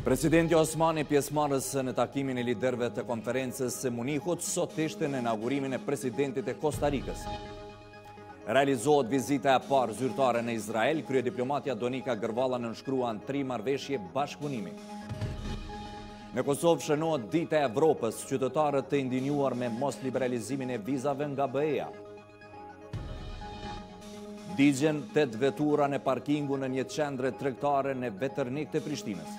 Presidenti Osmani, pjesëmarrës në takimin e liderëve të konferencës së Munihut, sot ishte në inaugurimin e presidentit e Kostarikës. Realizohet vizita e parë zyrtare në Izrael, kryediplomatja Donika Gërvalla nënshkruan 3 marrëveshje bashkëpunimi. Në Kosovë shënohet Dita e Evropës, qytetarët të indinjuar me mos liberalizimin e vizave nga BE-ja. Digjen 8 vetura në parkingu në një qendre tregtare në Vetërnik të Prishtinës.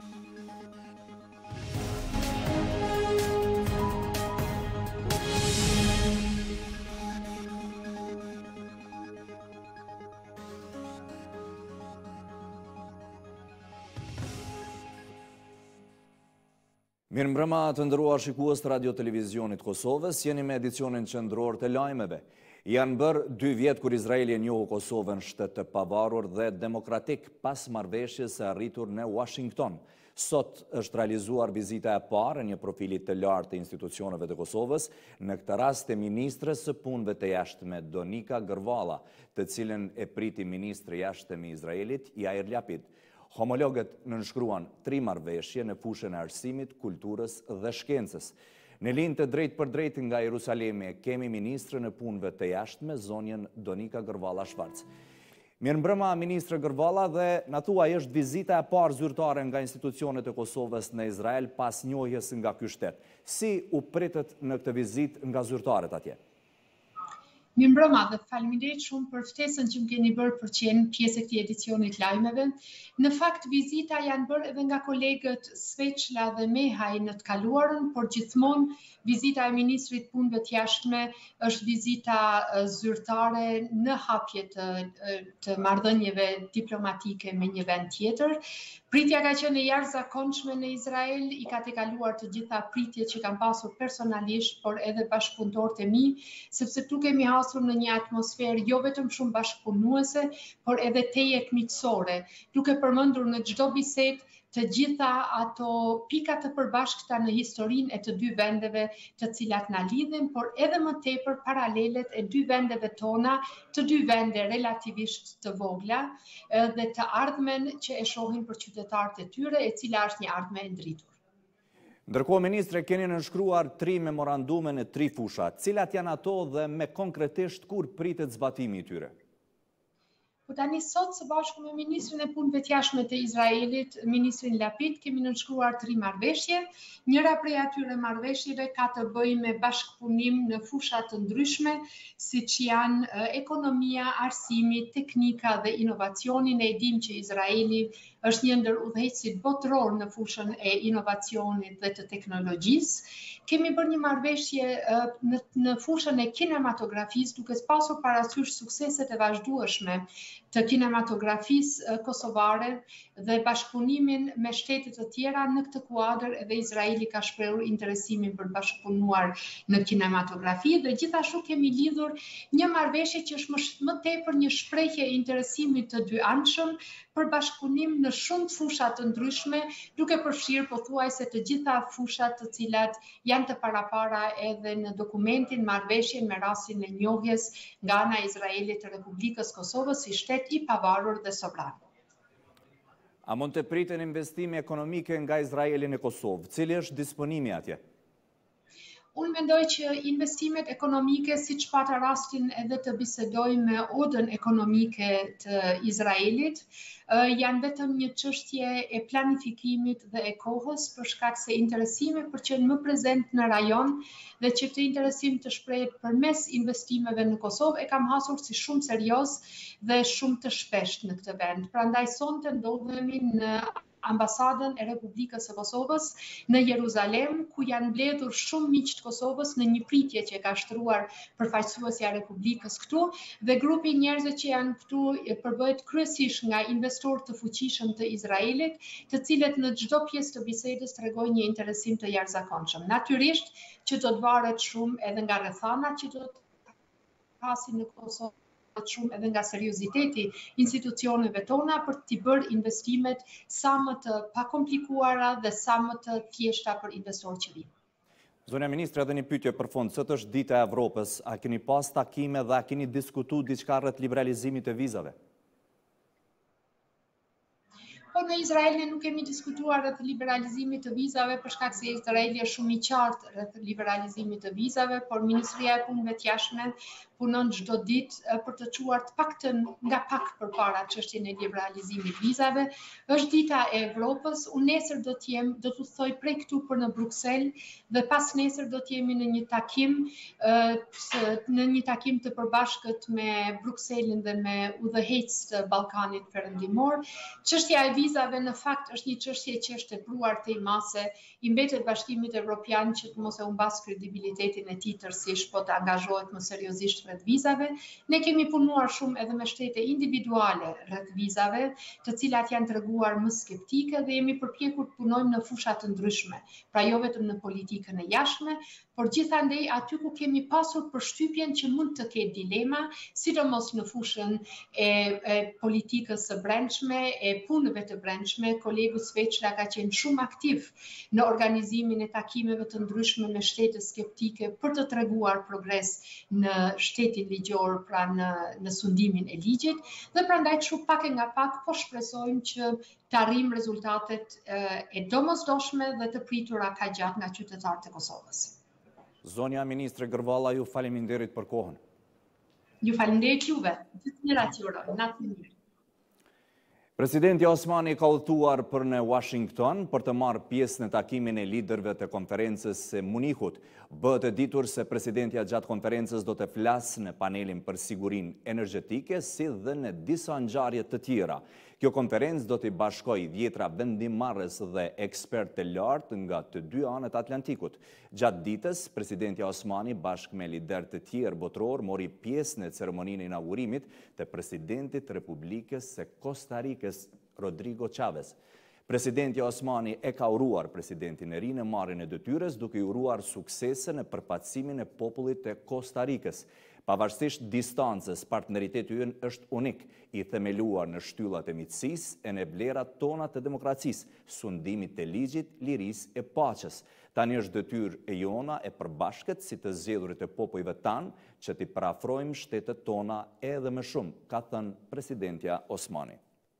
Mirëmbrëma të nderuar shikues të Radio Televizionit Kosovës, jeni me edicionin qendror të lajmeve. Janë bërë 2 vjet kur Izraeli e njohu Kosovën shtet të pavarur dhe demokratik pas marrëveshjes së arritur në Washington. Sot është realizuar vizita e parë e një profili të lartë të institucioneve të Kosovës, në këtë rast e ministres së punëve të jashtme Donika Gërvalla, të cilën e priti ministri i jashtëm i Izraelit, Yair Lapid. Homologët nënshkruan 3 marrëveshje në fushën e arsimit, kulturës dhe shkencës. Në linjë të drejtë për drejtë nga Jerusalemi kemi ministrën e punëve të jashtme, zonjën Donika Gërvalla Shvarc. Mirëmbrëma, ministre Gërvalla, dhe na thuaj, është vizita e parë zyrtare nga institucionet e Kosovës në Izrael pas njohjes nga ky shtet. Si u pritet në këtë vizitë nga zyrtarët atje? Mirëmbrëma dhe faleminderit shumë për ftesën që më keni bërë për të qenë pjesë e këtij edicionit lajmeve. Në fakt vizita janë bërë edhe nga kolegët Sveçla dhe Mehaj në të kaluarën, por gjithmonë vizita e ministrit punëve të jashtme është vizita zyrtare në hapje të marrëdhënieve diplomatike me një vend tjetër. Pritja ka qenë e jashtëzakonshme në Izrael, i ka tejkaluar të gjitha pritjet që kam pasur personalisht, por edhe bashkëpunëtorët e mi, sepse këtu kemi hasur në një atmosferë jo vetëm shumë bashkëpunuese, por edhe tejet miqësore, duke përmendur në çdo bisedë të gjitha ato pika të përbashkëta në historinë e të 2 vendeve të cilat na lidhin, por edhe më tepër paralelet e 2 vendeve tona, të 2 vende relativisht të vogla dhe të ardhmen që e shohin për qytetarët e tyre, e cila është një ardhme e ndritur. Ndërkohë, ministre, keni nënshkruar 3 memorandume në 3 fusha. Cilat janë ato dhe me konkretisht kur pritet zbatimi i tyre? Po tani sot së bashku me ministrin e punëve të jashtme të Izraelit, ministrin Lapid, kemi nënshkruar 3 marrëveshje. Njëra prej atyre marrëveshjeve ka të bëjë me bashkëpunim në fusha të ndryshme, siç janë ekonomia, arsimi, teknika dhe inovacioni. Ne e dimë që Izraeli është një ndër udhëheqësit botëror në fushën e inovacionit dhe të teknologjisë. Kemi bërë një marrëveshje në fushën e kinematografisë, duke pasur parasysh sukseset e vazhdueshme të kinematografisë kosovare dhe bashkëpunimin me shtete të tjera. Në këtë kuadër edhe Izraeli ka shprehur interesimin për bashkëpunuar në kinematografi dhe gjithashtu kemi lidhur një marrëveshje që është më tepër një shprehje e interesimit të dy anshëm për bashkëpunim në shumë fusha të ndryshme, duke përfshirë pothuajse të gjitha fushat të cilat janë të parapara edhe në dokumentin marrëveshjen me rastin e njohjes nga ana e Izraelit të Republikës Kosovës si shtet i pavarur dhe sovran. A mund të priten investime ekonomike nga Izraeli në Kosovë? Cili është disponimi atje? Unë mendoj që investimet ekonomike, siç pata rastin edhe të bisedoj me odën ekonomike të Izraelit, janë vetëm një çështje e planifikimit dhe e kohës, për shkak se interesimi për qenë më prezent në rajon dhe që këtë interesim të shprehet përmes investimeve në Kosovë e kam hasur si shumë serioz dhe shumë të shpesht në këtë vend. Prandaj sonte ndodhemi në ambasadën e Republikës së Kosovës në Jeruzalem, ku janë mbledhur shumë miq të Kosovës në një pritje që ka shtruar përfaqësuesja e Republikës këtu, dhe grupi njerëzve që janë këtu përbëhet kryesisht nga investorë të fuqishëm të Izraelit, të cilët në çdo pjesë të bisedës tregojnë një interesim të jashtëzakonshëm. Natyrisht që do të varet shumë edhe nga rrethanat që do të pasin në Kosovë, shumë edhe nga serioziteti institucioneve tona për t'i bërë investimet sa më të pakomplikuara dhe sa më të thjeshta për investorë që vinë. Zonja Ministre, edhe një pyetje për fund. Sot është Dita e Evropës. A keni pas takime dhe a keni diskutuar diçka rreth liberalizimit të vizave? Po në Izrael ne nuk kemi diskutuar rreth liberalizimit të vizave për shkak se Izraeli është shumë i qartë rreth liberalizimit të vizave, por Ministria e Punëve të Jashtme punon çdo ditë për të çuar të paktën nga pak përpara çështjen e liberalizimit vizave. Është dita e Evropës, unë nesër do të udhtoj prej këtu për në Bruksel dhe pas nesër do të jemi në një takim të përbashkët me Brukselin dhe me udhëheqës të Ballkanit Perëndimor. Çështja e vizave në fakt është një çështje që është tepruar tej mase, i mbetet Bashkimit Evropian që të mos e humbas kredibilitetin e tij tërësisht, po të angazhohet më seriozisht rreth vizave. Ne kemi punuar shumë edhe me shtete individuale rreth vizave, të cilat janë treguar më skeptike dhe jemi përpjekur të punojmë në fusha të ndryshme, pra jo vetëm në politikën e jashtme, por gjithandej aty ku kemi pasur përshtypjen që mund të ketë dilema, sidomos në fushën e politikës së brendshme, e punëve të brendshme. Kolegu Sveçla ka qenë shumë aktiv në organizimin e takimeve të ndryshme me shtete skeptike për të treguar progres në shtetin ligjor, pra në sundimin e ligjit, dhe prandaj kështu pak e nga pak po shpresojmë që të arrijmë rezultatet e domosdoshme dhe të pritura kaq gjatë nga qytetarët e Kosovës. Zonja Ministre Gërvalla, ju faleminderit për kohën. Ju faleminderit juve. Gjithë mirat ju uroj. Natë mirë. Presidenti Osmani ka udhëtuar për në Washington për të marrë pjesë në takimin e liderëve të konferencës së Munichut. Bëhet e ditur se presidentja gjatë konferencës do të flasë në panelin për sigurinë energjetike, si dhe në disa ngjarje të tjera. Kjo konferencë do t'i bashkojë 10 vendimmarrës dhe ekspertë të lartë nga të dy anët Atlantikut. Gjatë ditës, presidenti Osmani bashkë me lider të tjerë botror mori pjesë në ceremoninë e inaugurimit të presidentit të Republikës së Costa Ricës, Rodrigo Chávez. Presidenti Osmani e ka uruar presidentin e ri në marrjen e detyrës, duke i uruar suksese në përfaqësimin e popullit të Costa Ricës. Pavarësisht distancës, partneriteti ynë është unik, i themeluar në shtyllat e miqësisë e në vlerat tona të demokracisë, sundimit të ligjit, lirisë e paqes. Tani është detyrë e jona e përbashkët si të zgjedhurit e popujve tanë që t'i parafrojmë shtetet tona edhe më shumë, ka thënë presidentja Osmani.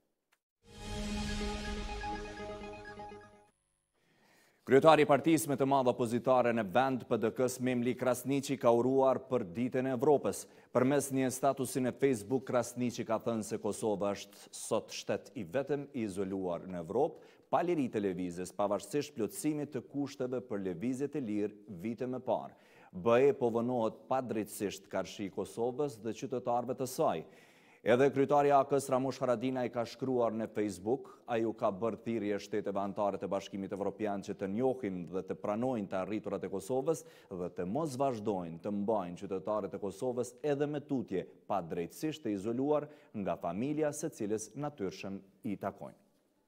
Kryetari i partisë më të madhe opozitare në vend, PDK-s, Memli Krasniqi, ka uruar për ditën e Evropës. Përmes një statusi në Facebook, Krasniqi ka thënë se Kosova është sot shtet i vetëm i izoluar në Evropë, pa liri të lëvizjes, pavarësisht plotësimit të kushteve për lëvizje të lirë vite më parë. BE po vënohet padrejtësisht karshi i Kosovës dhe qytetarëve të saj. Edhe kryetari AK-s Ramush Haradinaj ka shkruar në Facebook, ai u ka bërë thirrje shteteve anëtare të Bashkimit Evropian që të njohin dhe të pranojnë të arriturat e Kosovës dhe të mos vazhdojnë të mbajnë qytetarët e Kosovës edhe me tutje padrejtësisht të izoluar nga familja së cilës natyrshëm i takojnë.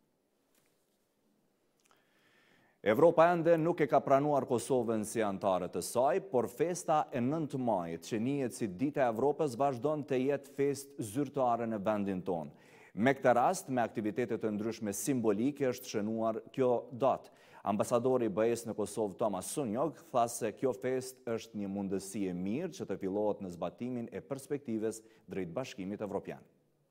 Evropa ende nuk e ka pranuar Kosovën si anëtare të saj, por festa e 9 majit, që njihet si Dita e Evropës, vazhdon të jetë festë zyrtare në vendin tonë. Me këtë rast, me aktivitetet të ndryshme simbolike, është shënuar kjo datë. Ambasadori i BE-s në Kosovë, Thomas Sunjog, tha se kjo festë është një mundësi e mirë që të fillohet në zbatimin e perspektives drejt Bashkimit Evropian.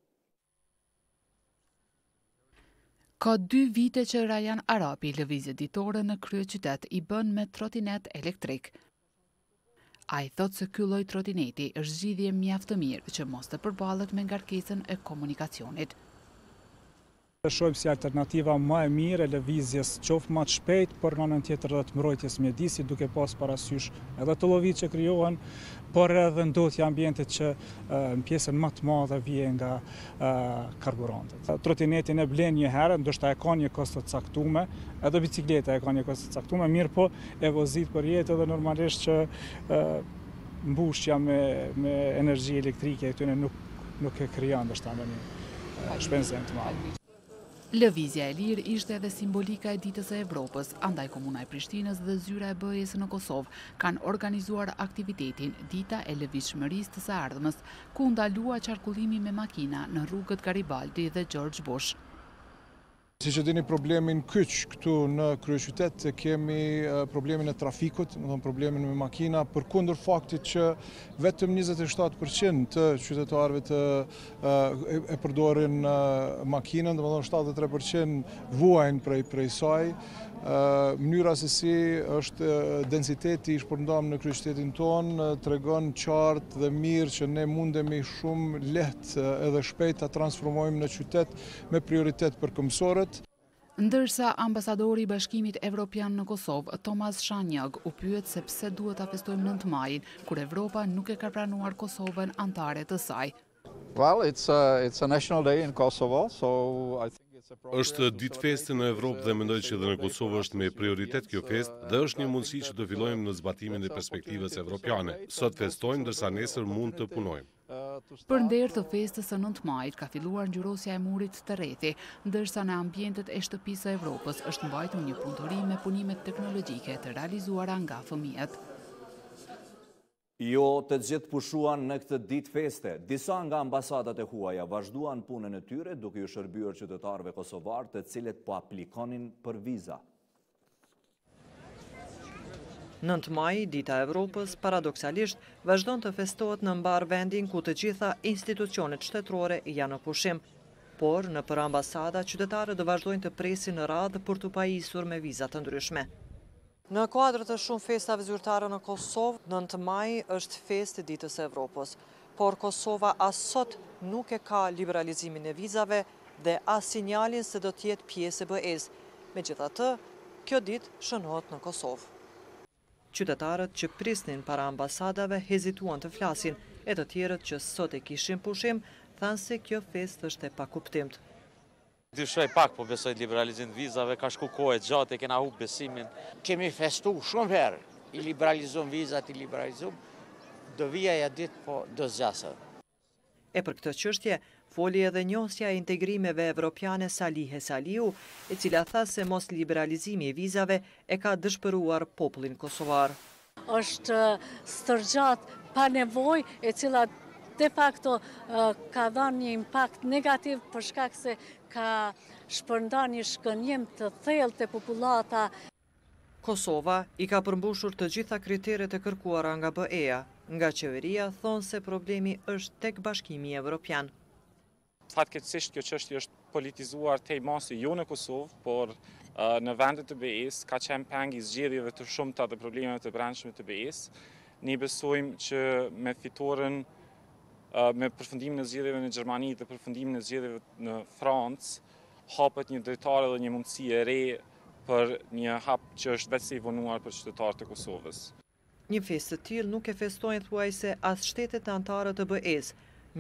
Ka 2 vite që Rajan Arapi lëvizje ditore në kryeqytet i bën me trotinet elektrik. Ai thot se ky lloj trotineti është zgjidhje mjaft të mirë që mos të përballet me ngarkesën e komunikacionit. Shohim si alternativa më e mirë e lëvizjes qoftë më të shpejt, por në anën tjetër edhe të mbrojtjes mjedisit, duke pas parasysh edhe të llovitë që krijohen, por edhe ndotja e ambientit që në pjesën më të madhe vjen nga karburantët. Trotinetin e blen një herë, ndoshta e ka një kost të caktuar, edhe bicikleta e ka një kost të caktuar, mirë po e vozit për jetë edhe normalisht që mbushja me energji elektrike këtyre nuk e krijon ndoshta ndonjë shpenzim të madh. Lëvizja e lirë ishte edhe simbolika e Ditës së Evropës, andaj Komuna e Prishtinës dhe Zyra e BE-s në Kosovë kanë organizuar aktivitetin Dita e Lëvizshmërisë të së ardhmës, ku ndalua qarkullimi me makina në rrugët Garibaldi dhe George Bush. Si që dini problemin kyç këtu në kryeqytet kemi problemin e trafikut, problemin me makina, përkundër faktit që vetëm 27% të qytetarëve e përdorin makinën, domethënë 73% vuajnë prej saj. Mënyra se si është densiteti i shpërndarë në kryeqytetin tonë tregon qartë dhe mirë që ne mundemi shumë lehtë edhe shpejt ta transformojmë në qytet me prioritet për këmbësorët. Ndërsa ambasadori i Bashkimit Evropian në Kosovë, Tomas Shanjag, u pyet se pse duhet ta festojmë 9 majin, kur Evropa nuk e ka pranuar Kosovën antare të saj. Well, it's a national day in Kosovo, so I think është ditë feste në Evropë dhe mendoj që edhe në Kosovë është me prioritet kjo festë dhe është një mundësi që të fillojmë në zbatimin e perspektivës evropiane. Sot festojmë ndërsa nesër mund të punojmë. Për nder të festës së 9 majit ka filluar ngjyrosja e murit të rrethi, ndërsa në ambientet e shtëpisë së Evropës është mbajtur një punëtori me punimet teknologjike të realizuara nga fëmijët. Jo të gjithë pushuan në këtë ditë feste. Disa nga ambasadat e huaja vazhduan punën e tyre duke u shërbyer qytetarëve kosovar të cilët po aplikonin për viza. 9 maj, Dita e Evropës, paradoksalisht, vazhdon të festohet në mbar vendin ku të gjitha institucionet shtetërore janë në pushim. Por, në për ambasada, qytetarët do vazhdojnë të presin në radhë për të pajisur me viza të ndryshme. Në kuadrët të shumë festave zyrtare në Kosovë, 9 maj është festë e Ditës së Evropës, por Kosova as sot nuk e ka liberalizimin e vizave dhe as sinjalin se do të jetë pjesë e BE-s. Megjithatë, kjo ditë shënohet në Kosovë. Qytetarët që prisnin para ambasadave hezituan të flasin, e të tjerët që sot e kishin pushim thanë se kjo festë është e pakuptimt. Dyshoj pak, po besoj liberalizim vizave, ka shku kohë gjatë, e kena humbë besimin. Kemi festu shumë herë, i liberalizum vizat, i liberalizum, do vija ditë, po do zgjasë. E për këtë çështje, foli edhe njosja e integrimeve evropiane Salihe Saliu, e cila tha se mos liberalizimi i vizave e ka dëshpëruar popullin kosovar. Është stërgjat pa nevojë, e cila de facto ka dhënë një impakt negativ për shkak se ka shpërndar një shkënjim të thellë te popullata. Kosova i ka përmbushur të gjitha kriteret e kërkuara nga BE-ja. Nga qeveria thonë se problemi është tek Bashkimi Evropian. Fatkeqësisht kjo çështje është politizuar tej masi jo në Kosovë, por në vendet të BE-s ka qenë peng i zgjedhjeve të shumta të problemeve të brendshme të BE-s. Ne besojmë që me fitoren me përfundimin e zgjedhjeve në Gjermani dhe përfundimin e zgjedhjeve në Francë, hapet një drejtare dhe një mundësi e re për një hap që është vetë se i vonuar për qytetarët e Kosovës. Një festë të tillë nuk e festojnë thuajse as shtetet anëtare të BE-s.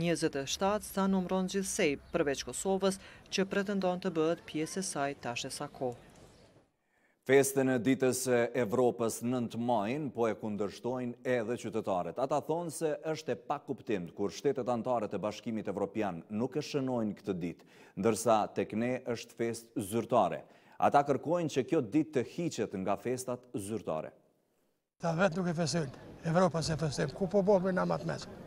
27 sa numëron gjithsej, përveç Kosovës, që pretendon të bëhet pjesë e saj tash e sa kohë. Festën e Ditës së Evropës 9 majin po e kundërshtojnë edhe qytetarët. Ata thonë se është e pakuptimt kur shtetet anëtare të Bashkimit Evropian nuk e shënojnë këtë ditë, ndërsa tek ne është festë zyrtare. Ata kërkojnë që kjo ditë të hiqet nga festat zyrtare. Ta vetë nuk e festojnë, Evropa se festojnë, ku po bëmë në matë mesë.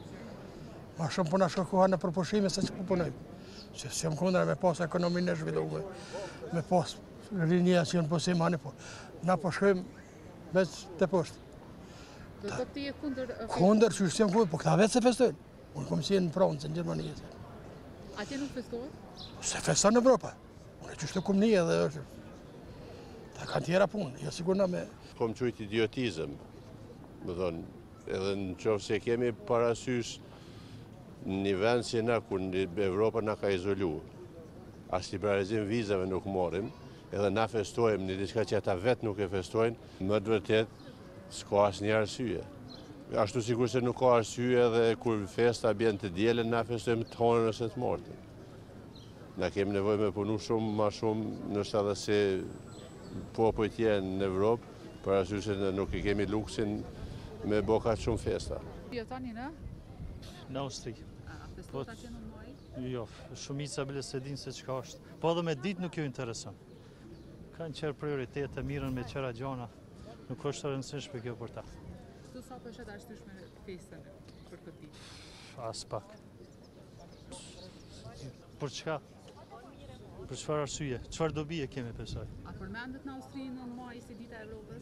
Ma shumë puna shkërkuha në përpushime se që po punojmë. Që si më kundra me posë ekonominë e zhvillume, me posë rinia që në posim anë, po na po shkojmë veç të poshtë. Do të ti e kundër... Kundër që shqim kundër, po këta vetë se festojnë. Unë kom si në Francë, në Gjermani. Atje nuk festohet? Se feston në Evropa. Unë e që shtë kom një edhe është. Ta kanë tjera punë, jo sigur na me... Kom qujt idiotizëm, më thonë, edhe në qofë se kemi parasysh një vend si na, kur Evropa na ka izolu, as liberalizim vizave nuk morim, edhe na festojmë një diçka që ata vetë nuk e festojnë, më të vërtet s'ka asë një arsye. Ashtu sikur se nuk ka arsye edhe kur festa bjen të dielën, na festojmë të honën ose të mortën. Na kemi nevojë me punu shumë, ma shumë, nështë edhe se popujt jenë në Evropë, për arsye se nuk i kemi luksin me boka shumë festa. Jo tani në? Në Austri. Festot atje në maj? Jo, shumica bile se din se çka është. Po edhe me ditë nuk ju intereson. Kanë qërë prioritete, mirën me qëra gjona. Nuk është të rëndësishme kjo për ta. Kështu sa për shetë ashtyshme festën për këtë ditë? As pak. Për çka? Për çfarë arsye? Çfarë dobi e kemi besoj? A përmendet në Austri 9 maj si dita e Evropës?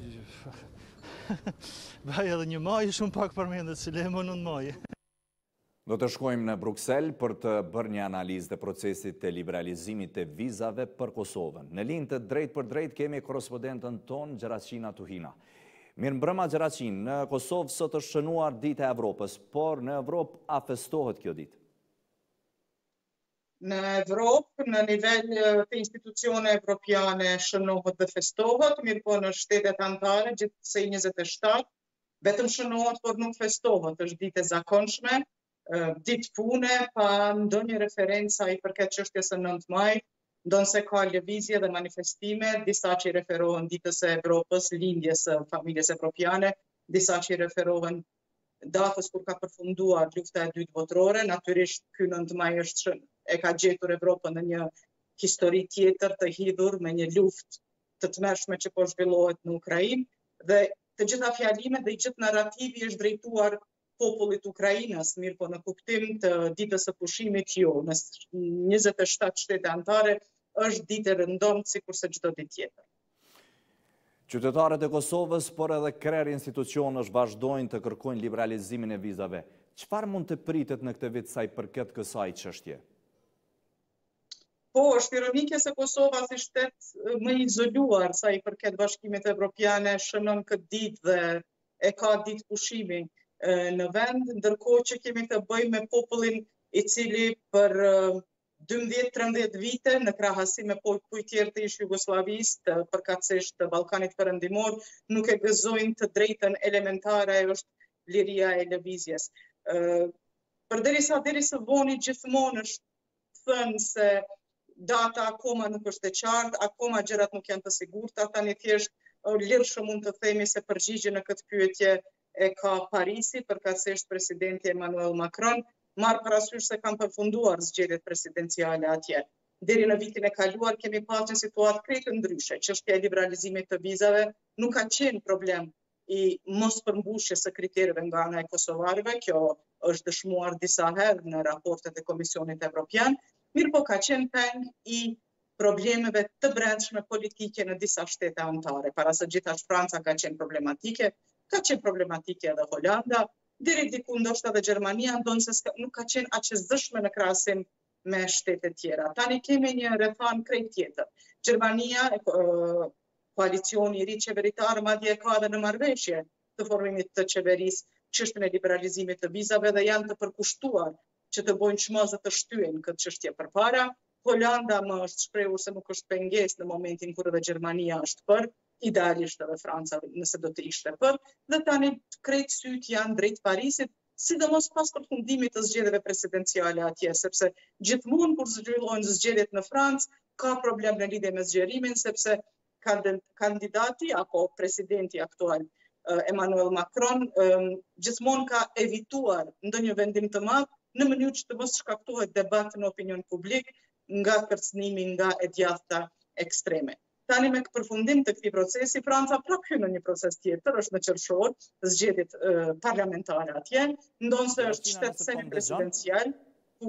Vaj edhe 1 maj shumë pak përmendet, si lemo 9 maj. Do të shkojmë në Bruxelles për të bërë një analizë të procesit të liberalizimit të vizave për Kosovën. Në linjë të drejt për drejt kemi korespondentën tonë Gjeraqina Tuhina. Mirëmbrëma Gjeraqin, në Kosovë sot është shënuar Dita e Evropës, por në Evropë a festohet kjo ditë? Në Evropë, në nivel të institucione evropiane shënohet dhe festohet, mirë po në shtetet anëtare, gjithsej 27, vetëm shënohet, por nuk festohet, është ditë e zakonshme, ditë pune, pa ndonjë referenca i përket çështjes së 9 majit, ndonse ka lëvizje dhe manifestime, disa që i referohen ditës së Evropës, lindjes së familjes evropiane, disa që i referohen datës kur ka përfunduar lufta e dytë botërore. Natyrisht ky 9 maj e ka gjetur Evropën në një histori tjetër të hidhur me një luftë të tmerrshme që po zhvillohet në Ukrainë, dhe të gjitha fjalimet dhe i gjithë narrativi është drejtuar popullit Ukrainës, mirë po në kuptim të ditës së pushimit jo, në 27 shtete anëtare është ditë e rëndomt sikurse çdo ditë tjetër. Qytetarët e Kosovës, por edhe krerë institucionësh vazhdojnë të kërkojnë liberalizimin e vizave. Çfarë mund të pritet në këtë vit sa i përket kësaj çështje? Po, është ironike se Kosova si shtet më izoluar sa i përket bashkimit evropiane shënon këtë ditë dhe e ka ditë pushimi në vend, ndërkohë që kemi të bëjmë me popullin i cili për 12-13 vite në krahasim me popujt tjerë të ish Jugosllavisë, përkatësisht të Ballkanit Perëndimor, nuk e gëzojnë të drejtën elementare është liria e lëvizjes. Përderisa deri së voni gjithmonë është thënë se data akoma nuk është e qartë, akoma gjërat nuk janë të sigurta, tani thjesht lirshëm mund të themi se përgjigje në këtë pyetje e ka Parisi, përkatësisht presidenti Emmanuel Macron, marrë parasysh se kanë përfunduar zgjedhjet presidenciale atje. Deri në vitin e kaluar kemi pasur një situatë krejtë ndryshe. Çështja e liberalizimit të vizave nuk ka qenë problem i mos përmbushjes së kriterëve nga ana e kosovarëve, kjo është dëshmuar disa herë në raportet e Komisionit Evropian, mirë po ka qenë peng i problemeve të brendshme politike në disa shtete anëtare. Para së gjithash Franca ka qenë problematike edhe Holanda, deri diku ndoshta edhe Gjermania, ndonse nuk ka qenë aq e zëshme në krahasim me shtete tjera. Tani kemi një rrethan krejt tjetër. Gjermania, koalicioni i ri qeveritar, madje ka edhe në marrëveshje të formimit të qeverisë çështën e liberalizimit të vizave dhe janë të përkushtuar që të bojnë çmazë të shtyhen këtë çështje përpara. Holanda më është shprehur se nuk është pengesë në momentin kur edhe Gjermania është për, idealisht edhe Franca nëse do të ishte për, dhe tani krejt syt janë drejt Parisit, sidomos pas përfundimit të zgjedhjeve presidenciale atje, sepse gjithmonë kur zhvillohen zgjedhjet në Francë, ka problem në lidhje me zgjerimin, sepse kandidati apo presidenti aktual Emmanuel Macron gjithmonë ka evituar ndonjë vendim të madh në mënyrë që të mos shkaktohet debat në opinion publik nga kërcënimi nga e djathta ekstreme. Tani me përfundim të këtij procesi, Franca prap hyn në një proces tjetër, është në qershor, zgjedhjet parlamentare atje, ndonse është shtet semi-presidencial, ku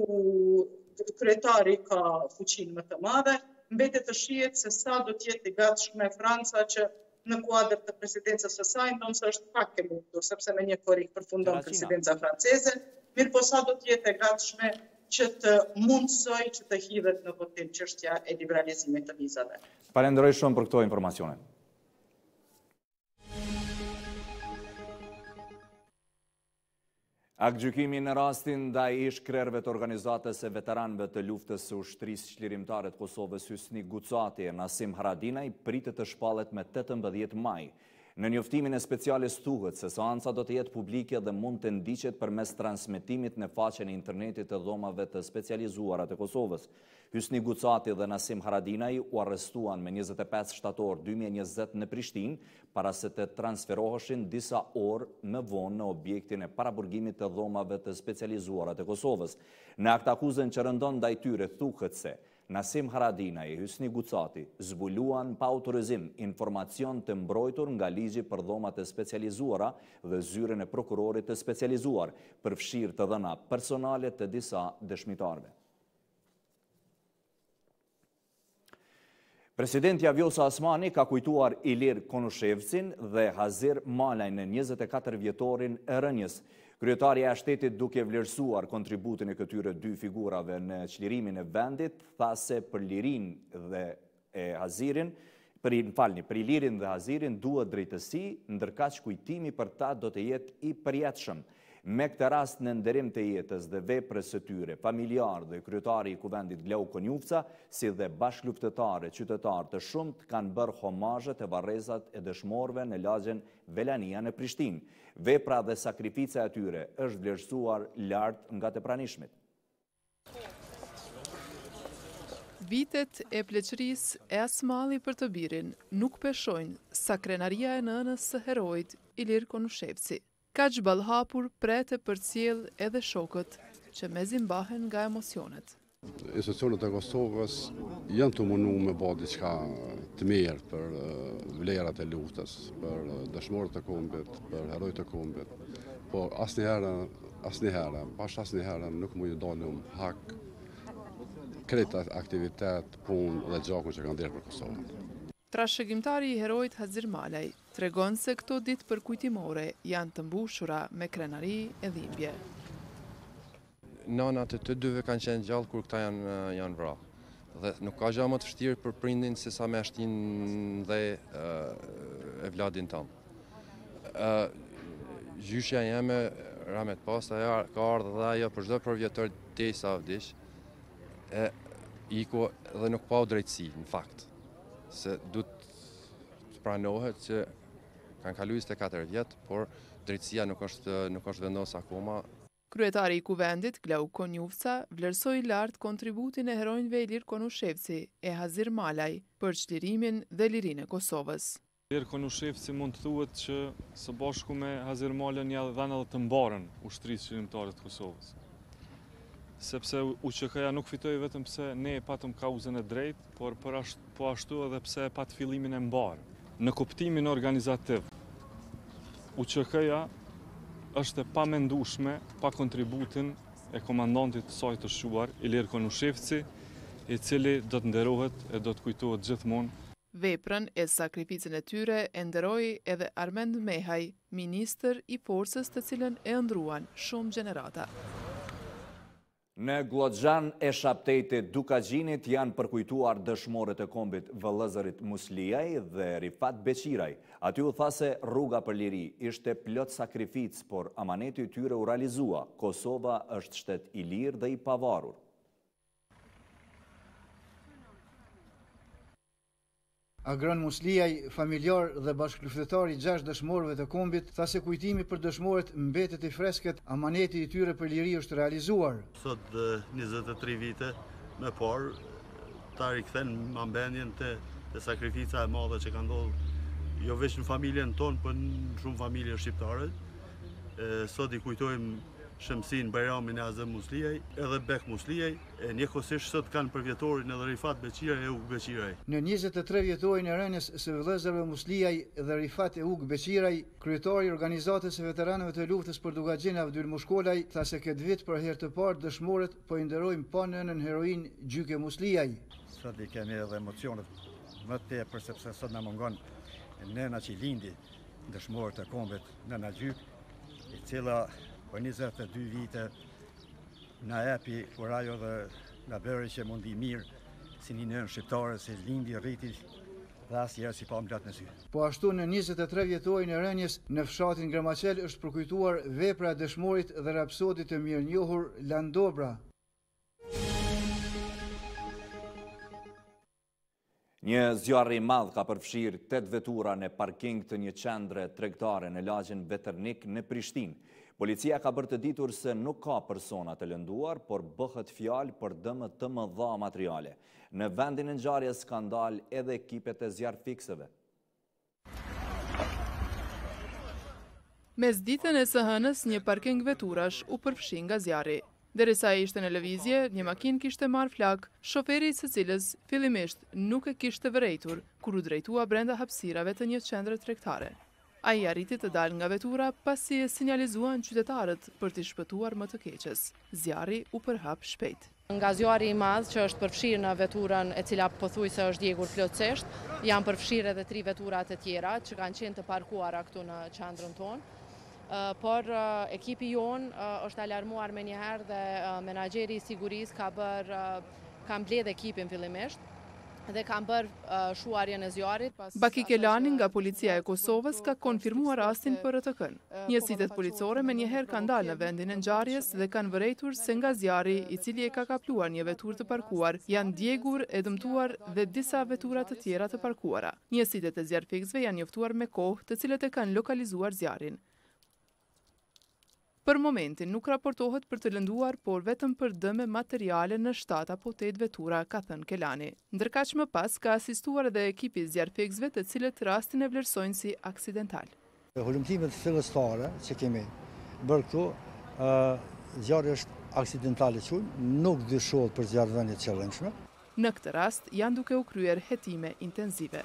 kryetari ka fuqinë më të madhe, mbetet të shihet se sa do të jetë i gatshme Franca që në kuadër të presidencës së saj, ndonse është pak e mundur, sepse me një korrik përfundon presidenca franceze, mirë po sa do të jetë e gatshme që të mundsoj që të hidhet në votim çështja e liberalizimit të vizave. Falenderoj shumë për këto informacione. Aktgjykimi në rastin ndaj ish-krerëve të organizatës e veteranëve të luftës së ushtrisë çlirimtare të Kosovës Hysni Gucati e Nasim Haradinaj pritet të shpallet me 18 maj. Në njoftimin e specialis thuhet se seanca do të jetë publike dhe mund të ndiqet përmes transmetimit në faqen e internetit të dhomave të specializuara të Kosovës. Hysni Gucati dhe Nasim Haradinaj u arrestuan me 25 shtator 2020 në Prishtinë, para se të transferoheshin disa orë më vonë në objektin e paraburgimit të dhomave të specializuara të Kosovës. Në akt akuzën që rëndon ndaj tyre thuhet se Nasim Haradinaj e Hysni Gucati zbuluan pa autorizim informacion të mbrojtur nga ligji për dhomat e specializuara dhe zyrën e prokurorit të specializuar, përfshirë të dhëna personale të disa dëshmitarve. Presidenti Vjosa Osmani ka kujtuar Ilir Konushevcin dhe Hazir Malaj në 24 vjetorin e rënjes. Kryetaria e shtetit, duke vlerësuar kontributin e këtyre dy figurave në çlirimin e vendit, tha se për Ilirin dhe Hazirin duhet drejtësi, ndërkaq kujtimi për ta do të jetë i përjetshëm. Me këtë rast në nderim të jetës dhe veprës së tyre, familjar dhe kryetari i kuvendit Glau Konjufca, si dhe bashkëluftëtarë, qytetarë të shumt kanë bërë homazhet e varrezat e dëshmorëve në lagjen Velania në Prishtinë. Vepra dhe sakrifica e tyre është vlerësuar lart nga të pranishmit. Vitet e pleqërisë e Asmalli për të birin nuk peshojnë sa krenaria e nënës së heroit Ilir Konushevci. Kaq ballhapur prete për cilë edhe shokët që mezi mbahen nga emocionet. Institucionet e Kosovës janë të mundu me bë diçka të mirë për vlerat e luftës, për dëshmorët e kombit, për herojt e kombit, po asnjëherë nuk mund të dalëm hak krejt aktivitet, punë dhe gjakun që kanë dhënë për Kosovën. Trashëgimtari i herojt Hazir Malaj tregon se këto ditë përkujtimore janë të mbushura me krenari e dhimbje. Nanat e të dyve kanë qenë gjallë kur këta janë vra. Dhe nuk ka gjë më të vështirë për prindin se sa me shtin dhe e vladin tonë. Gjyshja jeme, Ramet Pasta, ka ardhë dhe ajo për çdo përvjetër deri sa vdiq, iko dhe nuk pa drejtësi, në fakt. Se du të pranohet që kanë kalu 24 vjetë, por drejtësia nuk është vendos akoma. Kryetari i kuvendit, Glau Konjufca, vlerësoi lart kontributin e heronjve Ilir Konushevci e Hazir Malaj për çlirimin dhe lirinë e Kosovës. Ilir Konushevci mund të thuhet që së bashku me Hazir Malaj ja dhanë edhe të mbarën ushtrisë qërimtare të Kosovës. Sepse UÇK-ja nuk fitoi vetëm pse ne e patëm kauzën e drejtë, por po ashtu edhe pse e pat fillimin e mbarë. Në kuptimin organizativ, UÇK-ja është e pamendueshme pa kontributin e komandantit të saj të shquar, Ilir Konushevci, i cili do të nderohet e do të kujtohet gjithmonë. Veprën e sakrificën e tyre e nderoi edhe Armend Mehaj, ministër i forcës të cilën e ëndruan shumë gjenerata. Në Glogxhan e Shaptetit Dukagjinit janë përkujtuar dëshmorët e kombit Vëllëzërit Musliaj dhe Rifat Beqiraj. Aty u tha se rruga për liri ishte plot sakrificë, por amaneti i tyre u realizua. Kosova është shtet i lirë dhe i pavarur. Agron Musliaj, familjar dhe bashkëluftëtar i 6 dëshmorëve të kombit, tha se kujtimi për dëshmorët mbetet i freskët, amaneti i tyre për liri është realizuar. Sot 23 vite me parë, ta rikthen mambendjen të sakrifica e madhe që ka ndodhur jo vetëm në familjen tonë, por në shumë familje shqiptare. Sot i kujtojmë Shemsin Bajramin e Azem Musliaj, edhe Bek Musliaj, e njëkohësisht sot kanë për vjetorin edhe Rifat Beqiraj e Ug Beqiraj. Në 23 vjetorin e rënies së vëllezërve Musliaj dhe Rifat e Ug Beqiraj, kryetari i organizatës së veteranëve të luftës për Dukagjin Avdyl Mushkolaj tha se këtë vit për herë të parë dëshmorët po i nderojnë pa nënën heroin Gjyke Musliaj. Sot i kemi edhe emocionet më të tepër sepse sot na mungon nëna që lindi dëshmorët e kombit, nëna Gjyk, i cila për 22 vite na epi kur ajo dhe na bëri që mundi mirë si një nënë shqiptare, si lindi, rriti dhe asnjëherë si pa mblat në sy. Po ashtu në 23 vjetorin e rënies në fshatin Gramacel është përkujtuar vepra e dëshmorit dhe rapsodit të mirënjohur Landobra. Një zjarri i madh ka përfshirë 8 vetura në parking të një qendre tregtare në lagjen Veternik në Prishtinë. Policia ka bërë të ditur se nuk ka persona të lënduar, por bëhet fjalë për dëme të mëdha materiale. Në vendin e ngjarjes kanë dalë edhe ekipet e zjarrfikseve. Mes ditën e së hënës, një parking veturash u përfshi nga zjarri. Derisa ishte në lëvizje, një makinë kishte marrë flak, shoferi së cilës fillimisht nuk e kishte vërejtur kur u drejtua brenda hapësirave të një qendre tregtare. Ai arriti të dalë nga vetura pasi e sinjalizuan qytetarët për t'i shpëtuar më të keqes. Zjarri u përhap shpejt. Nga zjarri i madh që është përfshirë në veturën e cila pothuajse është djegur plotësisht, janë përfshirë edhe 3 vetura të tjera që kanë qenë të parkuara këtu në qendrën tonë. Por ekipi jonë është alarmuar menjëherë dhe menaxheri i sigurisë ka mbledh ekipin fillimisht dhe kam bërë shuarjen e zjarrit. Baki Kelani nga Policia e Kosovës ka konfirmuar rastin për RTK-n. Njësitet policore menjëherë kanë dalë në vendin e ngjarjes dhe kanë vërejtur se nga zjarri, i cili e ka kapluar një veturë të parkuar, janë djegur e dëmtuar dhe disa vetura të tjera të parkuara. Njësitet e zjarrfiksve janë njoftuar me kohë, të cilët e kanë lokalizuar zjarrin. Për momentin nuk raportohet për të lënduar, por vetëm për dëme materiale në 7 apo 8 vetura, ka thënë Kelani. Ndërkaq më pas ka asistuar edhe ekipi zjarrfiksve, të cilët rastin e vlerësojnë si aksidental. Hulumtimet fillestare që kemi bërë këtu, zjarri është aksidental i quajmë, nuk dyshohet për zjarrvënie të qëllimshme. Në këtë rast janë duke u kryer hetime intenzive.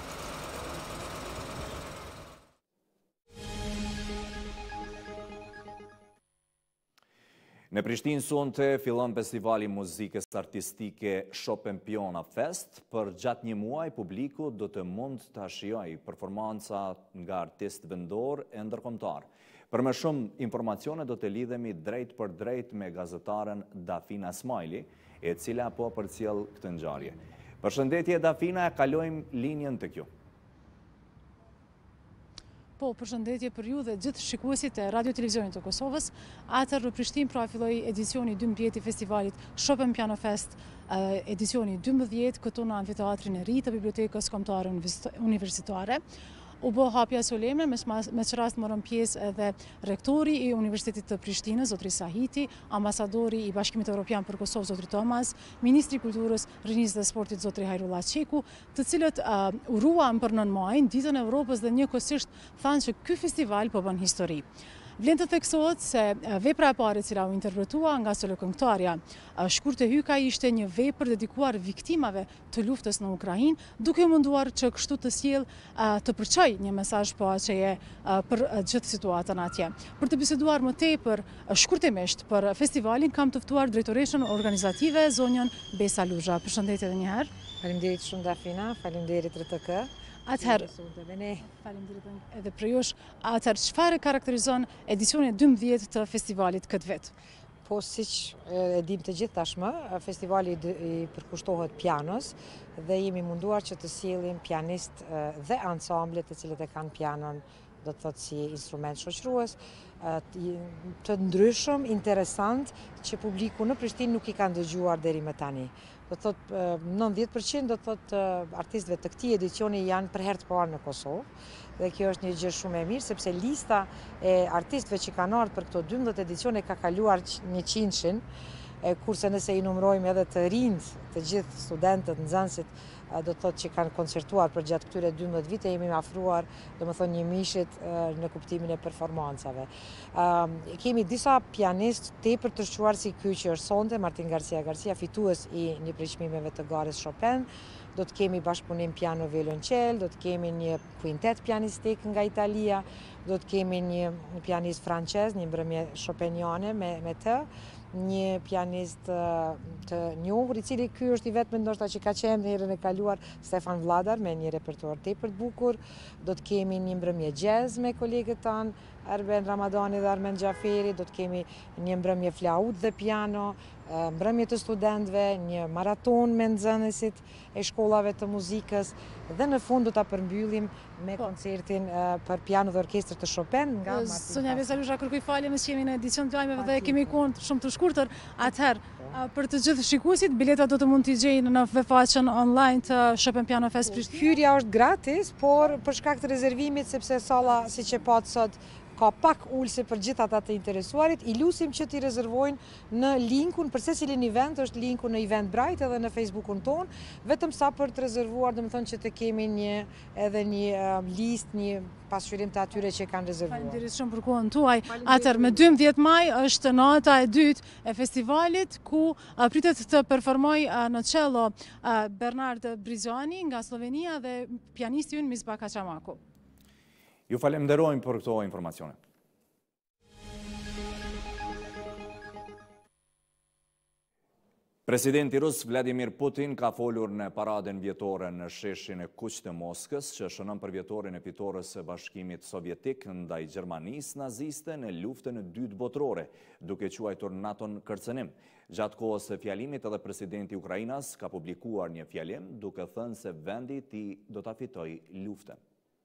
Në Prishtinë sonte fillon festivali muzikës artistike Chopin Piano Fest. Për gjatë një muaj, publiku do të mund të shijojë performanca nga artistë vendor e ndërkombëtar. Për më shumë informacione do të lidhemi drejt për drejt me gazetaren Dafina Smajli, e cila po përcjell këtë ngjarje. Përshëndetje Dafina, kalojmë linjën të kjo. Po, përshëndetje për ju dhe gjithë shikuesit e Radio Televizionit të Kosovës. Atër në Prishtinë pra filloi edicioni 12 i festivalit Chopin Piano Fest, edicioni 12 këtu në amfiteatrin e ri të Bibliotekës Kombëtare Universitare. U bë hapja solene, me që rast morën pjesë edhe rektori i Universitetit të Prishtinës, zotri Sahiti, ambasadori i Bashkimit Evropian për Kosovë, zotri Tomas, ministri kulturës, rinisë dhe sportit, zotri Hajrullah Qeku, të cilët uruan për 9 muajin, ditën e Evropës dhe njëkohësisht thanë që ky festival po bën histori. Vlen të theksohet se vepra e parë cila u interpretua nga solokëngëtarja Shkurte Hyka ishte një vepër dedikuar viktimave të luftës në Ukrainë, duke munduar që kështu të sjell të përçojë një mesazh poaqeje për gjithë situatën atje. Për të biseduar më tepër shkurtimisht për festivalin kam të ftuar drejtoreshën organizative zonjën Besa Luzha. Përshëndetje edhe një herë. Faleminderit shumë Dafina, faleminderit RTK. Atëherë, faleminderit edhe për jush, atëherë çfarë karakterizon edicionin 12 të festivalit këtë vit? Po, siç e dim të gjithë tashmë, festivali i përkushtohet pianos dhe jemi munduar që të sjellim pianistë dhe ansamblet të cilët e kanë pianon, do të thotë si instrument shoqërues, të ndryshëm, interesant, që publiku në Prishtinë nuk i kanë dëgjuar deri më tani. Do të thotë 90% do të thotë artistëve të këtij edicioni janë për herë të parë në Kosovë dhe kjo është një gjë shumë e mirë sepse lista e artistëve që kanë ardhur për këto 12 edicione ka kaluar 100-shin, kurse nëse i numërojmë edhe të rinjt, të gjithë studentët, nxënësit, do të thotë që kanë koncertuar për gjatë këtyre 12 vite, jemi afruar, domethënë një mishit në kuptimin e performancave. Kemi disa pianistë tepër të shquar si ky që është sonte, Martin Garcia, fitues i një prej çmimeve të garës Chopin. Do të kemi bashkëpunim piano violoncel, do të kemi një quintet pianistik nga Italia, do të kemi një pianist francez, një mbrëmje chopiniane me të, një pianist të njohur, i cili ky është i vetmi ndoshta që ka qenë herën e kaluar, Stefan Vladar, me një repertuar tepër të bukur. Do të kemi një mbrëmje jazz me kolegët tanë, Erben Ramadani dhe Armen Gjaferi, do të kemi një mbrëmje flaut dhe piano, mbrëmje të studentëve, një maraton me nxënësit e shkollave të muzikës dhe në fund do ta përmbyllim me koncertin për piano dhe orkestër të Chopin nga Martin. Sonja Besa Luzha, kërkoj falje me që jemi në edicion të lajmeve dhe kemi kohën shumë të shkurtër. Atëherë, për të gjithë shikuesit, biletat do të mund t'i gjejnë në faqen online të Chopin Piano Fest Prishtinë. Hyrja është gratis, por për shkak të rezervimit, sepse salla, siç e pat sot, ka pak ulse për gjithë ata të interesuarit, i lusim që t'i rezervojnë në linkun, për secilin event është linku në Eventbrite edhe në Facebookun ton, vetëm sa për të rezervuar, domethënë që të kemi edhe një listë, një pasqyrim të atyre që kanë rezervuar. Faleminderit shumë për kohën tuaj. Atëherë, me 12 maj është nata e dytë e festivalit, ku pritet të performojë në cello Bernard Brizani nga Slovenia dhe pianisti ynë Misbah Kaçamaku. Ju falenderojmë për këto informacione. Presidenti rus Vladimir Putin ka folur në paradën vjetore në sheshin e Kuq të Moskës, që shënon për vjetorin e fitores së Bashkimit Sovjetik ndaj Gjermanisë naziste në luftën e dytë botërore, duke quajtur NATO-n kërcënim. Gjatë kohës së fjalimit edhe presidenti i Ukrainas ka publikuar një fjalim duke thënë se vendi i tij do ta fitojë luftën.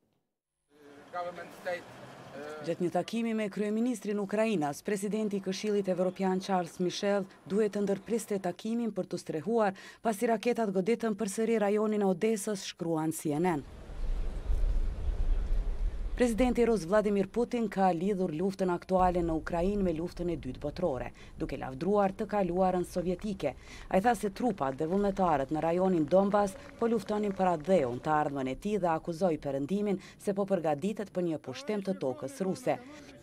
Gjatë një takimi me kryeministrin Ukrainas, presidenti i Këshillit Evropian Charles Michel duhet të ndërpriste takimin për të strehuar pasi raketat goditën përsëri rajonin e Odesës, shkruan CNN. Presidenti rus Vladimir Putin ka lidhur luftën aktuale në Ukrainë me luftën e dytë botërore, duke lavdruar të kaluarën sovjetike. Ai tha se trupat dhe vullnetarët në rajonin Donbas po luftonin për atë dheun të ardhmën e tij dhe akuzoi Perëndimin se po përgatitet për një pushtim të tokës ruse.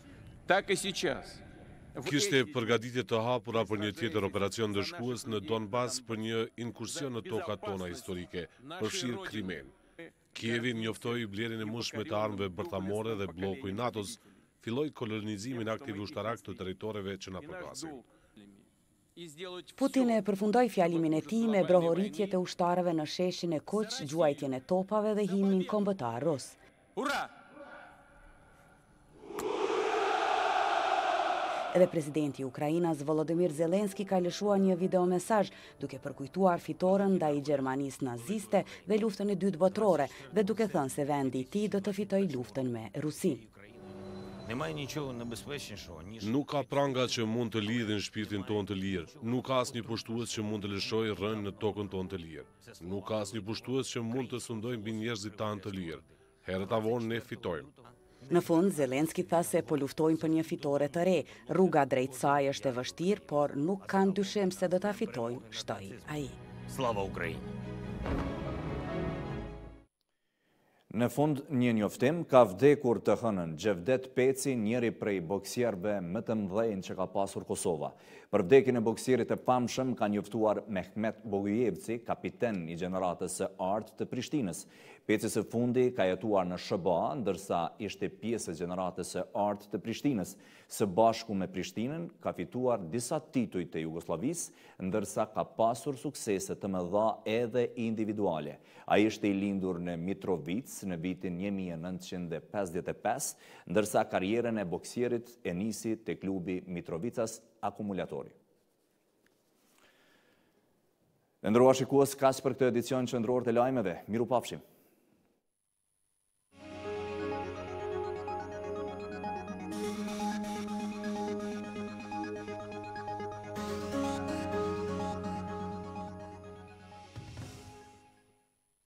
Kishte përgatitje të hapura për një tjetër operacion dëshkues në Donbas për një inkursion në tokat tona historike, përfshirë Krimen. Kievi njoftoi blerjen e mushme të armëve bërthamore dhe bloku i NATO-s filloi kolonizimin aktiv ushtarak të territoreve që na përkasin. Putin e përfundoi fjalimin e tij me brohoritjet e ushtarëve në sheshin e Kuq, gjuajtjen e topave dhe himnin kombëtar rus. Edhe presidenti i Ukrainas Volodymyr Zelensky ka lëshuar një videomesazh duke përkujtuar fitoren ndaj Gjermanisë naziste dhe luftën e dytë botërore dhe duke thënë se vendi i tij do të fitojë luftën me Rusinë. Nuk ka pranga që mund të lidhin shpirtin ton të lirë, nuk ka asnjë pushtues që mund të lëshojë rënë në tokën ton të lirë, nuk ka asnjë pushtues që mund të sundojë mbi njerëzit tanë të lirë. Herët avon ne fitojmë. Në fund, Zelensky tha se po luftojnë për një fitore të re. Rruga drejt saj është e vështirë, por nuk kanë dyshim se do ta fitojnë, shtoi ai. Slava Ukrainë. Në fund një njoftim ka vdekur të hënën Gjevdet Peci, njëri prej boksierëve më të mëdhenj që ka pasur Kosova. Për vdekjen e boksierit e famshëm ka njoftuar Mehmet Bogujevci, kapiten i gjeneratës së artë të Prishtinës. Peci së fundi ka jetuar në SBA, ndërsa ishte pjesë e gjeneratës së artë të Prishtinës. Së bashku me Prishtinën ka fituar disa tituj të Jugosllavisë, ndërsa ka pasur suksese të mëdha edhe individuale. Ai ishte i lindur në Mitrovic në vitin 1955, ndërsa karrierën e boksierit e nisi te klubi Mitrovicas Akumulatori. Nderuar shikues, kaq për këtë edicion qendror të lajmeve. Mirupafshim.